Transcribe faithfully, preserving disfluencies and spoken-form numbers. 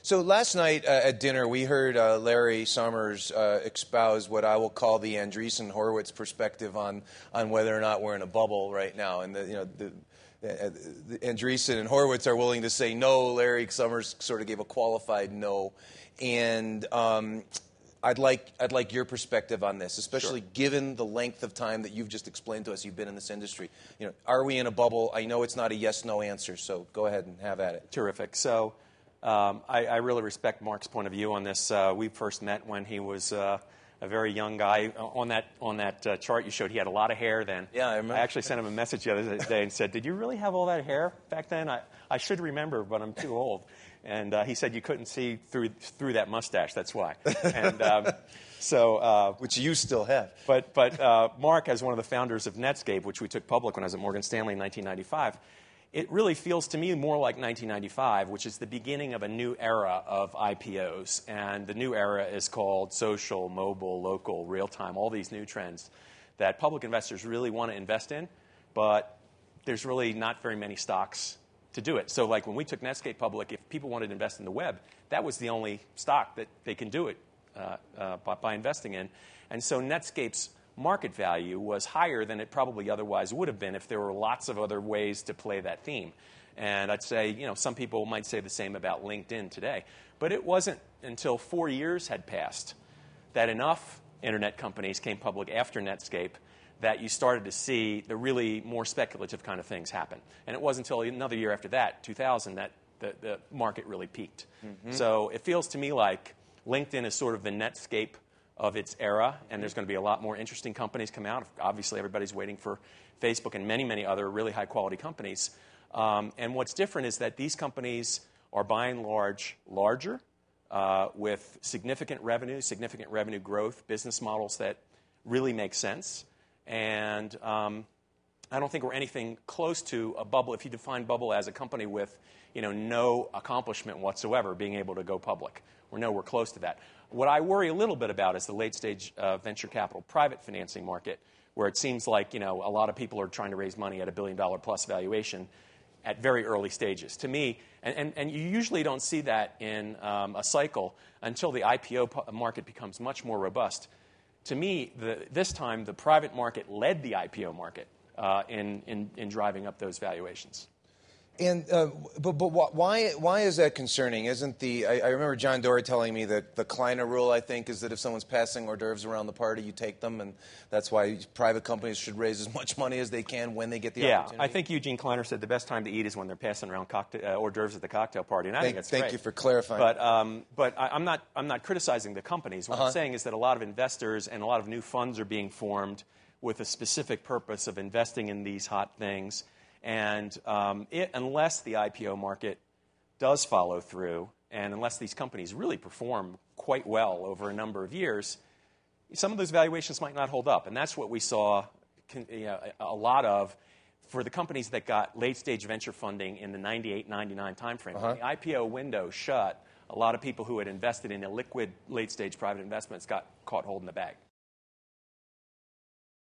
So last night uh, at dinner, we heard uh, Larry Summers uh, espouse what I will call the Andreessen Horowitz perspective on on whether or not we're in a bubble right now, and the, you know the. Uh, the Andreessen and Horowitz are willing to say no. Larry Summers sort of gave a qualified no, and um, I'd like I'd like your perspective on this, especially sure. given the length of time that you've just explained to us. You've been in this industry. You know, are we in a bubble? I know it's not a yes/no answer, so go ahead and have at it. Terrific. So um, I, I really respect Mark's point of view on this. Uh, we first met when he was uh, a very young guy. On that on that uh, chart you showed, he had a lot of hair then. Yeah, I remember. I actually sent him a message the other day and said, "Did you really have all that hair back then?" I, I should remember, but I'm too old. And uh, he said you couldn't see through through that mustache. That's why. And um, so, uh, which you still have. But but uh, Mark, as one of the founders of Netscape, which we took public when I was at Morgan Stanley in nineteen ninety-five, it really feels to me more like nineteen ninety-five, which is the beginning of a new era of I P Os. And the new era is called social, mobile, local, real-time, all these new trends that public investors really want to invest in, but there's really not very many stocks to do it. So like when we took Netscape public, if people wanted to invest in the web, that was the only stock that they can do it uh, uh, by, by investing in. And so Netscape's market value was higher than it probably otherwise would have been if there were lots of other ways to play that theme. And I'd say, you know, some people might say the same about LinkedIn today. But it wasn't until four years had passed that enough internet companies came public after Netscape that you started to see the really more speculative kind of things happen. And it wasn't until another year after that, two thousand, that the, the market really peaked. Mm-hmm. So it feels to me like LinkedIn is sort of the Netscape of its era, and there's going to be a lot more interesting companies come out. Obviously, everybody's waiting for Facebook and many, many other really high-quality companies. Um, and what's different is that these companies are, by and large, larger, uh, with significant revenue, significant revenue growth, business models that really make sense. And um, I don't think we're anything close to a bubble. If you define bubble as a company with, you know, no accomplishment whatsoever, being able to go public, we're nowhere close to that. What I worry a little bit about is the late-stage uh, venture capital private financing market, where it seems like, you know, a lot of people are trying to raise money at a billion-dollar-plus valuation at very early stages. To me, and, and, and you usually don't see that in um, a cycle until the I P O market becomes much more robust. To me, the, this time, the private market led the I P O market uh, in, in, in driving up those valuations. And uh, but but why why is that concerning? Isn't the I, I remember John Doerr telling me that the Kleiner rule, I think, is that if someone's passing hors d'oeuvres around the party, you take them, and that's why private companies should raise as much money as they can when they get the yeah, opportunity. Yeah, I think Eugene Kleiner said the best time to eat is when they're passing around cocktail, uh, hors d'oeuvres at the cocktail party, and I thank, think that's thank great. you for clarifying. But um, but I, I'm not I'm not criticizing the companies. What uh-huh. I'm saying is that a lot of investors and a lot of new funds are being formed with a specific purpose of investing in these hot things. And um, it, unless the I P O market does follow through, and unless these companies really perform quite well over a number of years, some of those valuations might not hold up. And that's what we saw con, you know, a lot of for the companies that got late-stage venture funding in the ninety-eight ninety-nine timeframe. Uh-huh. When the I P O window shut, a lot of people who had invested in illiquid late-stage private investments got caught holding the bag.